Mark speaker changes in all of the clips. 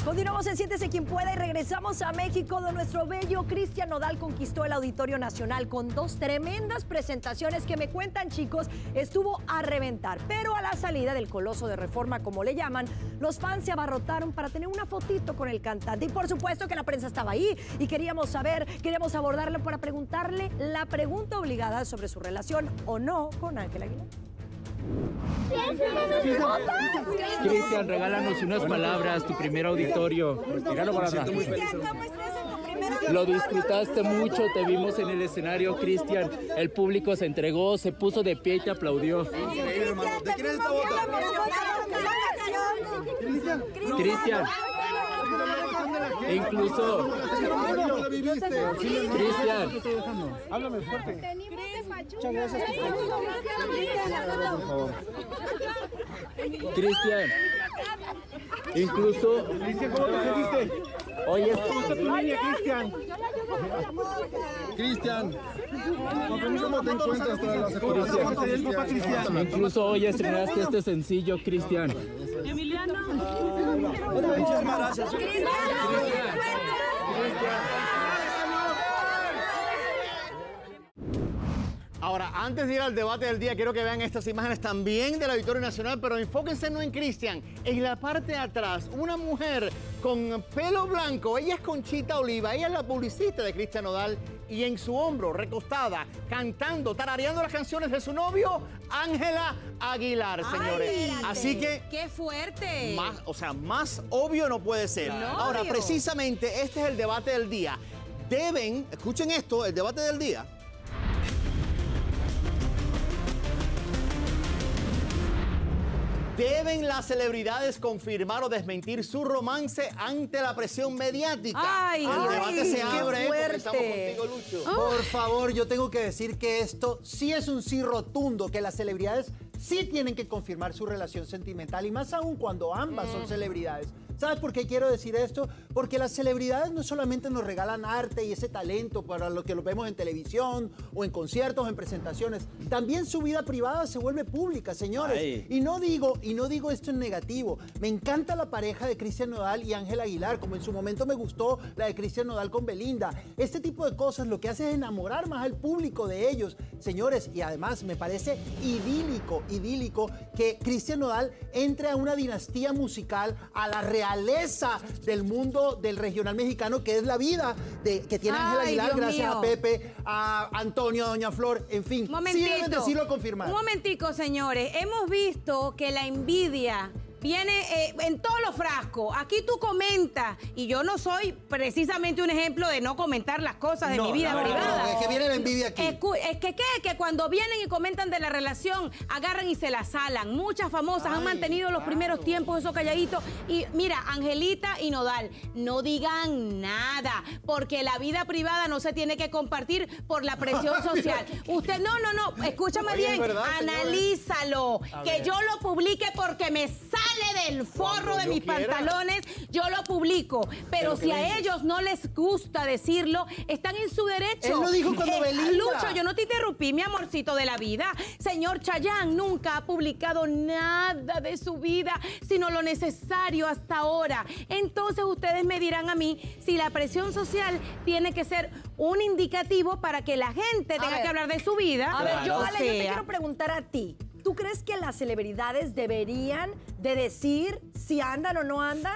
Speaker 1: Continuamos en Siéntese Quien Pueda y regresamos a México, donde nuestro bello Cristian Nodal conquistó el Auditorio Nacional con dos tremendas presentaciones que me cuentan, chicos, estuvo a reventar. Pero a la salida del Coloso de Reforma, como le llaman, los fans se abarrotaron para tener una fotito con el cantante. Y por supuesto que la prensa estaba ahí y queríamos abordarlo para preguntarle la pregunta obligada sobre su relación o no con Ángel Aguilar.
Speaker 2: Cristian, regálanos unas palabras, tu primer auditorio. Lo disfrutaste mucho, te vimos en el escenario, Cristian. El público se entregó, se puso de pie y te aplaudió.
Speaker 3: ¿De quién es esta bota?
Speaker 2: Cristian. Incluso. Cristian.
Speaker 3: Háblame fuerte.
Speaker 4: Muchas gracias.
Speaker 2: Cristian. Incluso.
Speaker 3: Cristian, ¿cómo te sentiste?
Speaker 2: Oye,
Speaker 3: Cristian, ¿cómo te encuentras tras la secuencia? Cristian.
Speaker 2: Incluso hoy estrenaste este sencillo, Cristian.
Speaker 4: Emiliano.
Speaker 3: Muchas gracias.
Speaker 5: Ahora, antes de ir al debate del día, quiero que vean estas imágenes también del Auditorio Nacional, pero enfóquense no en Cristian. En la parte de atrás, una mujer con pelo blanco, ella es Conchita Oliva, ella es la publicista de Cristian Nodal, y en su hombro, recostada, cantando, tarareando las canciones de su novio, Ángela Aguilar, señores.
Speaker 6: Ay,
Speaker 5: así que...
Speaker 6: ¡qué fuerte!
Speaker 5: Más obvio no puede ser.
Speaker 6: No,
Speaker 5: Ahora,
Speaker 6: obvio.
Speaker 5: precisamente, este es el debate del día. Escuchen esto, el debate del día. ¿Deben las celebridades confirmar o desmentir su romance ante la presión mediática?
Speaker 6: ¡Ay,
Speaker 5: el debate se
Speaker 1: qué
Speaker 5: abre. Comenzamos
Speaker 1: fuerte!
Speaker 5: contigo, Lucho.
Speaker 7: Por favor, yo tengo que decir que esto sí es un sí rotundo, que las celebridades sí tienen que confirmar su relación sentimental, y más aún cuando ambas son celebridades. ¿Sabes por qué quiero decir esto? Porque las celebridades no solamente nos regalan arte y ese talento para lo que lo vemos en televisión o en conciertos o en presentaciones, también su vida privada se vuelve pública, señores.
Speaker 2: Ay.
Speaker 7: Y no digo esto en negativo. Me encanta la pareja de Cristian Nodal y Ángela Aguilar, como en su momento me gustó la de Cristian Nodal con Belinda. Este tipo de cosas lo que hace es enamorar más al público de ellos, señores, y además me parece idílico que Cristian Nodal entre a una dinastía musical, a la realeza del mundo del regional mexicano, que es la vida que tiene Ángela Aguilar,
Speaker 6: Dios
Speaker 7: gracias
Speaker 6: mío.
Speaker 7: a Pepe, a Antonio, a Doña Flor, en fin. Sí deben decirlo, confirmar.
Speaker 6: Un momentico, señores. Hemos visto que la envidia viene en todos los frascos. Aquí tú comentas, y yo no soy precisamente un ejemplo de no comentar las cosas de mi vida privada.
Speaker 7: Es que viene la envidia aquí.
Speaker 6: Que cuando vienen y comentan de la relación, agarran y se la salan. Muchas famosas han mantenido los primeros tiempos esos calladitos. Y mira, Angelita y Nodal, no digan nada, porque la vida privada no se tiene que compartir por la presión social. Usted, no, escúchame
Speaker 5: Oye,
Speaker 6: bien,
Speaker 5: es verdad,
Speaker 6: analízalo, que yo lo publique porque me sale del forro de mis pantalones, yo lo publico. Pero si a ellos no les gusta decirlo, están en su derecho.
Speaker 7: Él lo dijo cuando Belinda.
Speaker 6: Lucho, yo no te interrumpí, mi amorcito de la vida. Señor Chayanne nunca ha publicado nada de su vida, sino lo necesario hasta ahora. Entonces ustedes me dirán a mí si la presión social tiene que ser un indicativo para que la gente tenga que hablar de su vida.
Speaker 1: A ver,
Speaker 6: O
Speaker 1: Ale, yo te
Speaker 6: sea,
Speaker 1: quiero preguntar a ti. ¿Tú crees que las celebridades deberían de decir si andan o no andan?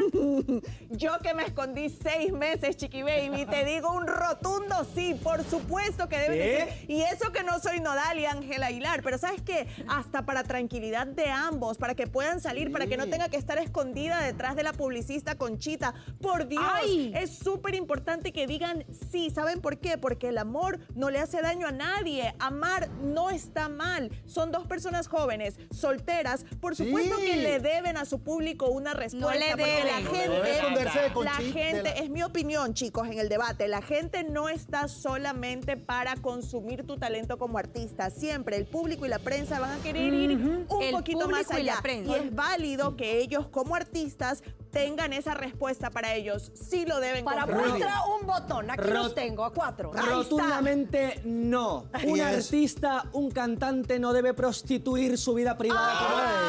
Speaker 4: Yo que me escondí 6 meses, Chiqui Baby, te digo un rotundo sí, por supuesto que deben decir. Y eso que no soy Nodal y Ángela Aguilar, pero ¿sabes qué? Hasta para tranquilidad de ambos, para que puedan salir, para que no tenga que estar escondida detrás de la publicista Conchita. Por Dios, es súper importante que digan sí. ¿Saben por qué? Porque el amor no le hace daño a nadie. Amar no está mal. Son dos personas jóvenes, solteras, por supuesto que le deben a su público una respuesta.
Speaker 6: No le
Speaker 4: porque
Speaker 6: deben.
Speaker 4: la
Speaker 6: No
Speaker 4: gente,
Speaker 7: debe esconderse de
Speaker 4: la
Speaker 7: Conchita,
Speaker 4: gente, es mi opinión, chicos, en el debate, la gente no está solamente para consumir tu talento como artista. Siempre el público y la prensa van a querer ir un poquito más
Speaker 6: público y la
Speaker 4: allá.
Speaker 6: prensa.
Speaker 4: Y es válido que ellos como artistas tengan esa respuesta para ellos. Sí lo deben
Speaker 1: Para
Speaker 4: confirmar.
Speaker 1: muestra un botón. Aquí los tengo, a 4.
Speaker 8: Rotundamente no. Un artista, un cantante no debe prostituir su vida privada como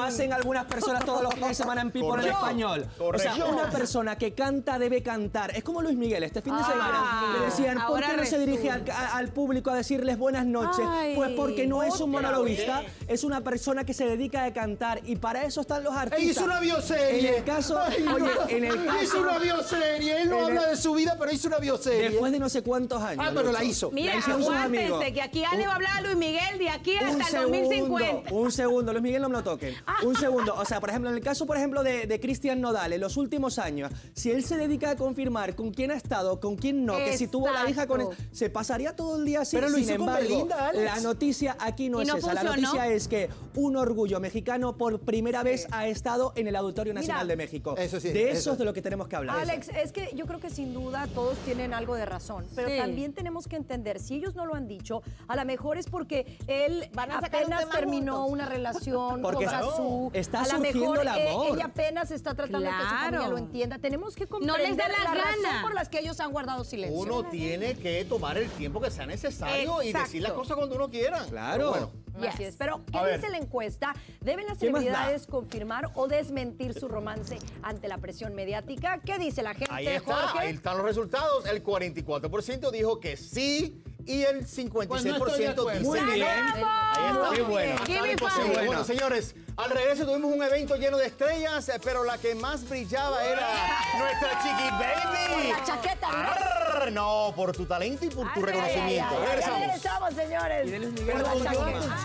Speaker 8: hacen algunas personas todos los fines de semana en People en español. O sea, una persona que canta debe cantar. Es como Luis Miguel, este fin de semana le decían, ¿por qué no se dirige al público a decirles buenas noches? Pues porque no es un monologuista, es una persona que se dedica a cantar y para eso están los artistas.
Speaker 7: Hizo una bioserie.
Speaker 8: En el caso, oye, en el caso...
Speaker 7: Hizo una bioserie. Él no habla de su vida, pero hizo una bioserie.
Speaker 8: Después de no sé cuántos años.
Speaker 7: Pero la hizo.
Speaker 6: Mira,
Speaker 8: La hicieron sus amigos.
Speaker 6: aguántense, que aquí Ale va a hablar a Luis Miguel de aquí hasta el 2050.
Speaker 8: Un segundo, Luis Miguel, no me lo toquen. Un segundo. O sea, por ejemplo, en el caso, de Cristian Nodal, en los últimos años, si él se dedica a confirmar con quién ha estado, con quién no, que si tuvo la hija con él, se pasaría todo el día así.
Speaker 7: Pero lo hizo
Speaker 8: Sin embargo,
Speaker 7: con Belinda, Alex.
Speaker 8: la noticia aquí no es esa. La noticia es que un orgullo mexicano por primera vez ha estado en el Auditorio Nacional de México.
Speaker 7: Eso sí.
Speaker 8: De eso es de lo que tenemos que hablar.
Speaker 1: Alex, es que yo creo que sin duda todos tienen algo de razón, pero también tenemos que entender, si ellos no lo han dicho, a lo mejor es porque él apenas terminó una relación con Cazzu.
Speaker 8: Está
Speaker 1: a lo
Speaker 8: surgiendo
Speaker 1: mejor
Speaker 8: el amor.
Speaker 1: ella apenas está tratando de que su familia lo entienda. Tenemos que comprender
Speaker 6: No les da la
Speaker 1: razón
Speaker 6: gana.
Speaker 1: por las que ellos han guardado silencio.
Speaker 5: Uno tiene que tomar el tiempo que sea necesario y decir las cosas cuando uno quiera.
Speaker 8: Claro.
Speaker 5: Pero bueno.
Speaker 1: Así es. Pero, ¿qué dice la encuesta? ¿Deben las
Speaker 8: ¿Qué más da?
Speaker 1: celebridades confirmar o desmentir su romance ante la presión mediática? ¿Qué dice la gente,
Speaker 5: Ahí está,
Speaker 1: Jorge?
Speaker 5: ahí están los resultados. El 44% dijo que sí y el 56%
Speaker 7: Pues no estoy de acuerdo.
Speaker 5: dice
Speaker 8: Muy
Speaker 5: que
Speaker 8: bien.
Speaker 5: no. Ahí está.
Speaker 8: Qué bueno.
Speaker 5: Acá
Speaker 6: Give me
Speaker 5: imposible.
Speaker 6: five.
Speaker 5: Bueno, señores, al regreso tuvimos un evento lleno de estrellas, pero la que más brillaba era nuestra Chiqui Baby.
Speaker 1: La chaqueta, ¿no?
Speaker 5: Arr, no, por tu talento y por tu reconocimiento.
Speaker 1: Ya
Speaker 5: Regresamos.
Speaker 1: regresamos, señores.
Speaker 8: Y de Luis Miguel
Speaker 1: Con la
Speaker 8: Orgullo.
Speaker 1: chaqueta.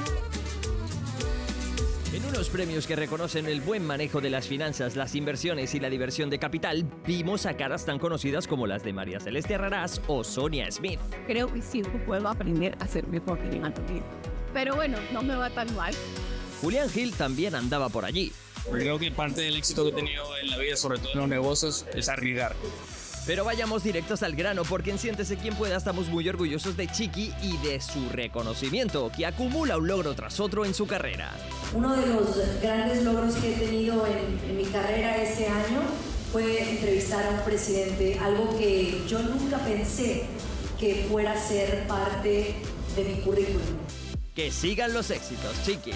Speaker 9: En unos premios que reconocen el buen manejo de las finanzas, las inversiones y la diversión de capital, vimos a caras tan conocidas como las de María Celeste Arrarás o Sonia Smith.
Speaker 10: Creo que sí puedo aprender a ser mejor en Antonio. Pero bueno, no me va tan mal.
Speaker 9: Julián Gil también andaba por allí.
Speaker 11: Creo que parte del éxito que he tenido en la vida, sobre todo en los negocios, es arriesgar.
Speaker 9: Pero vayamos directos al grano, porque en Siéntese Quien Pueda estamos muy orgullosos de Chiqui y de su reconocimiento, que acumula un logro tras otro en su carrera.
Speaker 12: Uno de los grandes logros que he tenido en mi carrera ese año fue entrevistar a un presidente, algo que yo nunca pensé que fuera a ser parte de mi currículum.
Speaker 9: Que sigan los éxitos, Chiqui.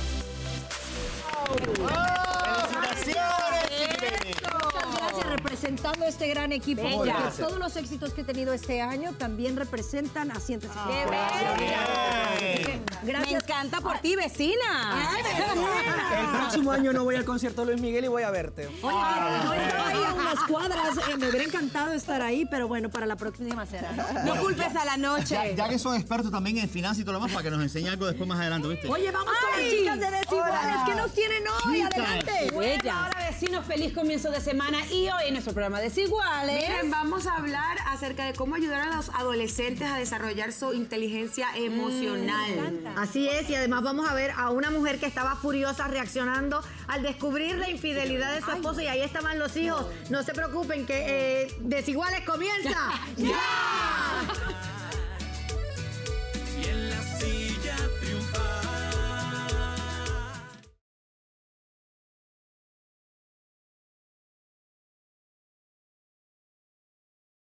Speaker 1: Gracias, representando a este gran equipo.
Speaker 6: Bella.
Speaker 1: Porque
Speaker 8: Gracias.
Speaker 1: todos los éxitos que he tenido este año también representan a Siéntese Quien
Speaker 6: ¡Qué
Speaker 1: Pueda.
Speaker 6: bella! Me
Speaker 1: Gracias.
Speaker 6: encanta por ti, vecina.
Speaker 8: El próximo año no voy al concierto de Luis Miguel y voy a verte.
Speaker 1: Oye, no estaba ahí a unas cuadras, me hubiera encantado estar ahí, pero bueno, para la próxima será.
Speaker 6: No culpes a la noche.
Speaker 5: Ya que son expertos también en finanzas y todo lo demás, para que nos enseñen algo después más adelante, ¿viste?
Speaker 1: Oye, vamos con las chicas de Desiguales. ¿Qué nos tienen hoy? Adelante.
Speaker 6: Bueno, ahora vecinos, feliz comienzo de semana y hoy en nuestro programa Desiguales.
Speaker 10: Miren, vamos a hablar acerca de cómo ayudar a los adolescentes a desarrollar su inteligencia emocional.
Speaker 13: Así es, y además vamos a ver a una mujer que estaba furiosa reaccionando al descubrir la infidelidad de su esposo y ahí estaban los hijos. No se preocupen que Desiguales comienza. ¡Ya!